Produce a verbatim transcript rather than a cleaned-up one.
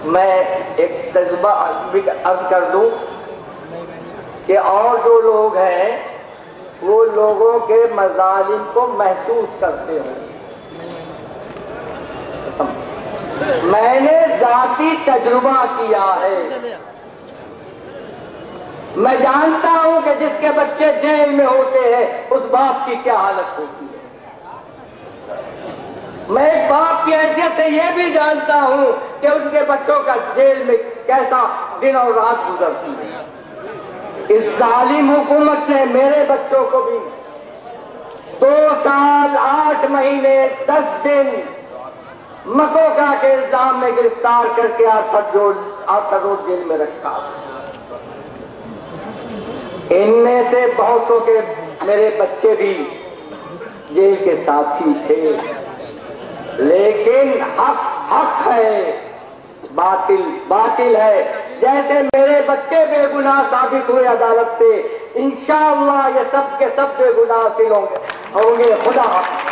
میں ایک تجربہ عرض کر دوں کہ اور جو لوگ ہیں وہ لوگوں کے مظالم کو محسوس کرتے ہیں. میں نے ذاتی تجربہ کیا ہے. میں جانتا ہوں کہ جس کے بچے جیل میں ہوتے ہیں اس باپ کی کیا حالت ہوتی ہے. میں ایک باپ کی حیثیت سے یہ بھی جانتا ہوں کہ ان کے بچوں کا جیل میں کیسا دن اور رات گزرتی ہے. اس ظالم حکومت نے میرے بچوں کو بھی دو سال آٹھ مہینے دس دن مکوکا کے الزام میں گرفتار کر کے آرتھر روڈ جیل میں رکھا. ان میں سے بہت سو کے میرے بچے بھی جیل کے ساتھی تھے، لیکن حق حق ہے، باطل باطل ہے. جیسے میرے بچے بے گناہ ثابت ہوئے عدالت سے، انشاءاللہ یہ سب کے سب بے گناہ ہوں گے. خدا حافظ.